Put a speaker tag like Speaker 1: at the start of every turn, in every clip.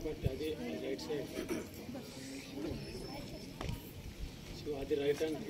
Speaker 1: అది right hand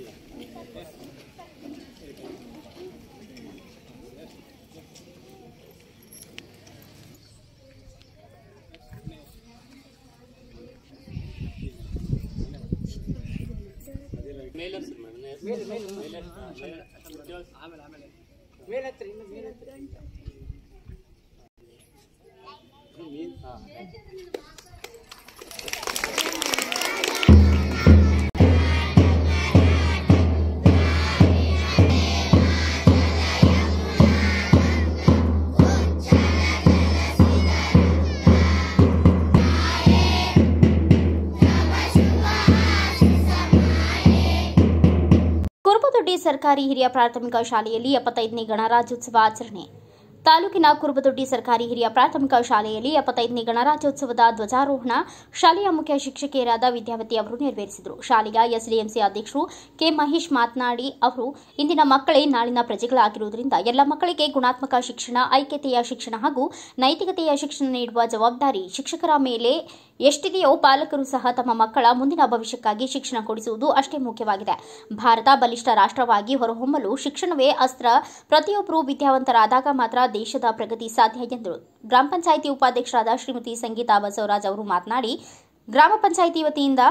Speaker 2: ಕುರುಬದೊಡ್ಡಿ ಸರ್ಕಾರಿ ಹಿರಿಯ ಪ್ರಾಥಮಿಕ ಶಾಲೆಯಲ್ಲಿ 75ನೇ ಗಣರಾಜ್ಯೋತ್ಸವ ಆಚರಣೆ. ತಾಲೂಕಿನ ಕುರುಬದೊಡ್ಡಿ ಸರ್ಕಾರಿ ಹಿರಿಯ ಪ್ರಾಥಮಿಕ ಶಾಲೆಯಲ್ಲಿ 75ನೇ ಗಣರಾಜ್ಯೋತ್ಸವದ ಧ್ವಜಾರೋಹಣ ಶಾಲೆಯ ಮುಖ್ಯ ಶಿಕ್ಷಕಿಯರಾದ ವಿದ್ಯಾವತಿ ಅವರು ನೆರವೇರಿಸಿದರು. ಶಾಲೆಯ ಎಸ್ಡಿಎಂಸಿ ಅಧ್ಯಕ್ಷರು ಕೆ ಮಹೇಶ್ ಮಾತನಾಡಿ, ಅವರು ಇಂದಿನ ಮಕ್ಕಳೇ ನಾಳಿನ ಪ್ರಜೆಗಳಾಗಿರುವುದರಿಂದ ಎಲ್ಲ ಮಕ್ಕಳಿಗೆ ಗುಣಾತ್ಮಕ ಶಿಕ್ಷಣ, ಐಕ್ಯತೆಯ ಶಿಕ್ಷಣ ಹಾಗೂ ನೈತಿಕತೆಯ ಶಿಕ್ಷಣ ನೀಡುವ ಜವಾಬ್ದಾರಿ ಶಿಕ್ಷಕರ ಮೇಲೆ ಎಷ್ಟಿದೆಯೋ ಪಾಲಕರು ಸಹ ತಮ್ಮ ಮಕ್ಕಳ ಮುಂದಿನ ಭವಿಷ್ಯಕ್ಕಾಗಿ ಶಿಕ್ಷಣ ಕೊಡಿಸುವುದು ಅಷ್ಟೇ ಮುಖ್ಯವಾಗಿದೆ. ಭಾರತ ಬಲಿಷ್ಠ ರಾಷ್ಟ್ರವಾಗಿ ಹೊರಹೊಮ್ಮಲು ಶಿಕ್ಷಣವೇ ಅಸ್ತ್ರ. ಪ್ರತಿಯೊಬ್ಬರು ವಿದ್ಯಾವಂತರಾದಾಗ ಮಾತ್ರ ದೇಶದ ಪ್ರಗತಿ ಸಾಧ್ಯ ಎಂದರು. ಗ್ರಾಮ ಪಂಚಾಯಿತಿ ಉಪಾಧ್ಯಕ್ಷರಾದ ಶ್ರೀಮತಿ ಸಂಗೀತಾ ಬಸವರಾಜ್ ಅವರು ಮಾತನಾಡಿ, ಗ್ರಾಮ ಪಂಚಾಯಿತಿ ವತಿಯಿಂದ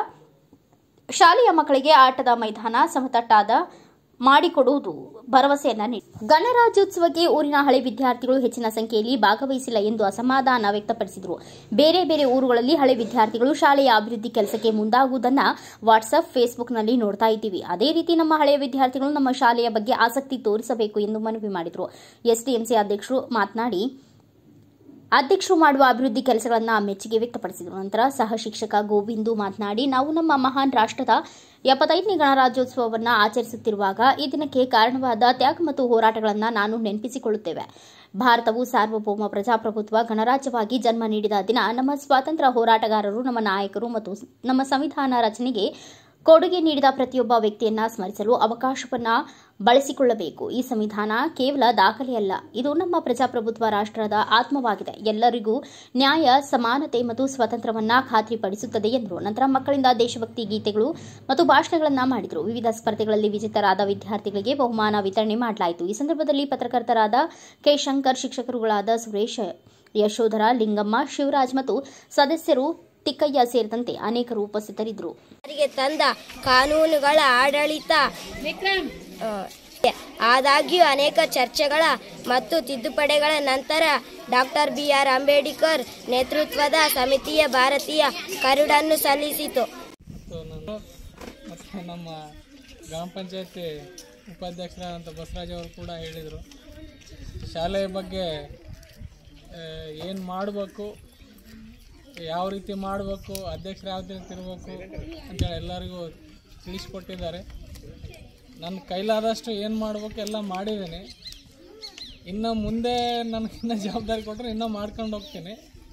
Speaker 2: ಶಾಲೆಯ ಮಕ್ಕಳಿಗೆ ಆಟದ ಮೈದಾನ ಸಮತಟ್ಟಾದ ಮಾಡಿಕೊಡುವುದು ಭರವಸೆಯನ್ನ ನೀಡಿದರು. ಗಣರಾಜ್ಯೋತ್ಸವಕ್ಕೆ ಊರಿನ ಹಳೆ ವಿದ್ಯಾರ್ಥಿಗಳು ಹೆಚ್ಚಿನ ಸಂಖ್ಯೆಯಲ್ಲಿ ಭಾಗವಹಿಸಿಲ್ಲ ಎಂದು ಅಸಮಾಧಾನ ವ್ಯಕ್ತಪಡಿಸಿದರು. ಬೇರೆ ಬೇರೆ ಊರುಗಳಲ್ಲಿ ಹಳೆ ವಿದ್ಯಾರ್ಥಿಗಳು ಶಾಲೆಯ ಅಭಿವೃದ್ಧಿ ಕೆಲಸಕ್ಕೆ ಮುಂದಾಗುವುದನ್ನು ವಾಟ್ಸ್ಆಪ್, ಫೇಸ್ಬುಕ್ನಲ್ಲಿ ನೋಡ್ತಾ ಇದ್ದೀವಿ. ಅದೇ ರೀತಿ ನಮ್ಮ ಹಳೆಯ ವಿದ್ಯಾರ್ಥಿಗಳು ನಮ್ಮ ಶಾಲೆಯ ಬಗ್ಗೆ ಆಸಕ್ತಿ ತೋರಿಸಬೇಕು ಎಂದು ಮನವಿ ಮಾಡಿದರು. ಎಸ್ಡಿಎಂಸಿ ಅಧ್ಯಕ್ಷರು ಮಾತನಾಡಿ, ಅಧ್ಯಕ್ಷರು ಮಾಡುವ ಅಭಿವೃದ್ಧಿ ಕೆಲಸಗಳನ್ನು ಮೆಚ್ಚುಗೆ ವ್ಯಕ್ತಪಡಿಸಿದರು. ನಂತರ ಸಹ ಶಿಕ್ಷಕ ಗೋವಿಂದು ಮಾತನಾಡಿ, ನಾವು ನಮ್ಮ ಮಹಾನ್ ರಾಷ್ಟ್ರದ 75ನೇ ಗಣರಾಜ್ಯೋತ್ಸವವನ್ನು ಆಚರಿಸುತ್ತಿರುವಾಗ ಈ ದಿನಕ್ಕೆ ಕಾರಣವಾದ ತ್ಯಾಗ ಮತ್ತು ಹೋರಾಟಗಳನ್ನು ನಾನು ನೆನಪಿಸಿಕೊಳ್ಳುತ್ತೇವೆ. ಭಾರತವು ಸಾರ್ವಭೌಮ ಪ್ರಜಾಪ್ರಭುತ್ವ ಗಣರಾಜ್ಯವಾಗಿ ಜನ್ಮ ನೀಡಿದ ದಿನ. ನಮ್ಮ ಸ್ವಾತಂತ್ರ್ಯ ಹೋರಾಟಗಾರರು, ನಮ್ಮ ನಾಯಕರು ಮತ್ತು ನಮ್ಮ ಸಂವಿಧಾನ ರಚನೆಗೆ ಕೊಡುಗೆ ನೀಡಿದ ಪ್ರತಿಯೊಬ್ಬ ವ್ಯಕ್ತಿಯನ್ನ ಸ್ಮರಿಸಲು ಅವಕಾಶವನ್ನ ಬಳಸಿಕೊಳ್ಳಬೇಕು. ಈ ಸಂವಿಧಾನ ಕೇವಲ ದಾಖಲೆಯಲ್ಲ, ಇದು ನಮ್ಮ ಪ್ರಜಾಪ್ರಭುತ್ವ ರಾಷ್ಟ್ರದ ಆತ್ಮವಾಗಿದೆ. ಎಲ್ಲರಿಗೂ ನ್ಯಾಯ, ಸಮಾನತೆ ಮತ್ತು ಸ್ವಾತಂತ್ರ್ಯವನ್ನ ಖಾತ್ರಿಪಡಿಸುತ್ತದೆ ಎಂದರು. ನಂತರ ಮಕ್ಕಳಿಂದ ದೇಶಭಕ್ತಿ ಗೀತೆಗಳು ಮತ್ತು ಭಾಷಣಗಳನ್ನು ಮಾಡಿದರು. ವಿವಿಧ ಸ್ಪರ್ಧೆಗಳಲ್ಲಿ ವಿಜೇತರಾದ ವಿದ್ಯಾರ್ಥಿಗಳಿಗೆ ಬಹುಮಾನ ವಿತರಣೆ ಮಾಡಲಾಯಿತು. ಈ ಸಂದರ್ಭದಲ್ಲಿ ಪತ್ರಕರ್ತರಾದ ಕೆ ಶಂಕರ್, ಶಿಕ್ಷಕರುಗಳಾದ ಸುರೇಶ್, ಯಶೋಧರ, ಲಿಂಗಮ್ಮ, ಶಿವರಾಜ್ ಮತ್ತು ಸದಸ್ಯರು ತಿಕ್ಕಯ್ಯ ಸೇರಿದಂತೆ ಅನೇಕರು ಉಪಸ್ಥಿತರಿದ್ದರು.
Speaker 3: ತಂದ ಕಾನೂನುಗಳ ಆಡಳಿತ ಆದಾಗ್ಯೂ ಅನೇಕ ಚರ್ಚೆಗಳ ಮತ್ತು ತಿದ್ದುಪಡಿಗಳ ನಂತರ ಡಾಕ್ಟರ್ ಬಿಆರ್ ಅಂಬೇಡ್ಕರ್ ನೇತೃತ್ವದ ಸಮಿತಿಯ ಭಾರತೀಯ ಕರಡನ್ನು ಸಲ್ಲಿಸಿತು.
Speaker 4: ಮತ್ತು ನಮ್ಮ ಗ್ರಾಮ ಪಂಚಾಯತಿ ಉಪಾಧ್ಯಕ್ಷರಾದಂಥ ಬಸವರಾಜ್ ಅವರು ಕೂಡ ಹೇಳಿದರು, ಶಾಲೆಯ ಬಗ್ಗೆ ಏನು ಮಾಡಬೇಕು, ಯಾವ ರೀತಿ ಮಾಡಬೇಕು, ಅಧ್ಯಕ್ಷರು ಯಾವ ರೀತಿ ಇರಬೇಕು ಅಂತೇಳಿ ಎಲ್ಲರಿಗೂ ತಿಳಿಸ್ಕೊಟ್ಟಿದ್ದಾರೆ. ನನ್ನ ಕೈಲಾದಷ್ಟು ಏನು ಮಾಡಬೇಕು ಎಲ್ಲ ಮಾಡಿದ್ದೀನಿ. ಇನ್ನು ಮುಂದೆ ನನಗಿನ್ನೂ ಜವಾಬ್ದಾರಿ ಕೊಟ್ಟರೆ ಇನ್ನೂ ಮಾಡ್ಕೊಂಡು ಹೋಗ್ತೀನಿ.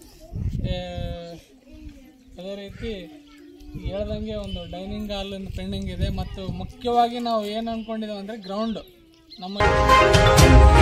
Speaker 4: ಅದೇ ರೀತಿ ಹೇಳ್ದಂಗೆ ಒಂದು ಡೈನಿಂಗ್ ಹಾಲ್ ಪೆಂಡಿಂಗ್ ಇದೆ. ಮತ್ತು ಮುಖ್ಯವಾಗಿ ನಾವು ಏನು ಅಂದ್ಕೊಂಡಿದ್ದೇವೆ ಅಂದರೆ ಗ್ರೌಂಡು ನಮ್ಮ